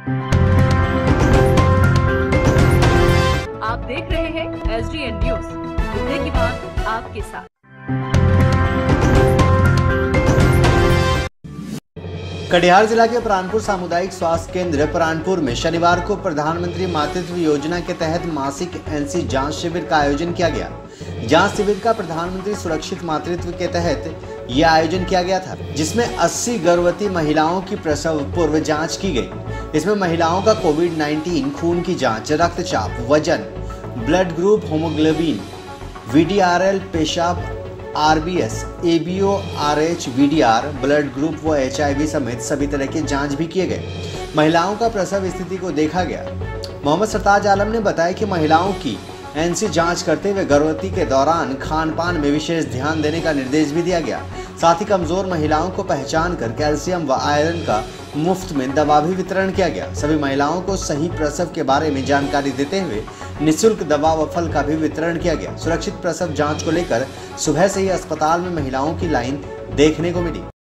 आप देख रहे हैं SDN न्यूज, मुद्दे की बात आपके साथ। कटिहार जिला के प्राणपुर सामुदायिक स्वास्थ्य केंद्र प्राणपुर में शनिवार को प्रधानमंत्री मातृत्व योजना के तहत मासिक एनसी जांच शिविर का आयोजन किया गया। जांच शिविर का प्रधानमंत्री सुरक्षित मातृत्व के तहत यह आयोजन किया गया था, जिसमें 80 गर्भवती महिलाओं की प्रसव पूर्व जांच की गई। इसमें महिलाओं का कोविड-19 खून की जांच, रक्तचाप, वजन, ब्लड ग्रुप, हीमोग्लोबिन, VDRL, पेशाब, RBS, ABO, RH, VDR, blood group व HIV समेत सभी तरह के जांच भी किए गए। महिलाओं का प्रसव स्थिति को देखा गया। मोहम्मद सरताज आलम ने बताया कि महिलाओं की एनसी जांच करते हुए गर्भवती के दौरान खान पान में विशेष ध्यान देने का निर्देश भी दिया गया। साथ ही कमजोर महिलाओं को पहचान कर कैल्शियम व आयरन का मुफ्त में दवा भी वितरण किया गया। सभी महिलाओं को सही प्रसव के बारे में जानकारी देते हुए निःशुल्क दवा व फल का भी वितरण किया गया। सुरक्षित प्रसव जांच को लेकर सुबह से ही अस्पताल में महिलाओं की लाइन देखने को मिली।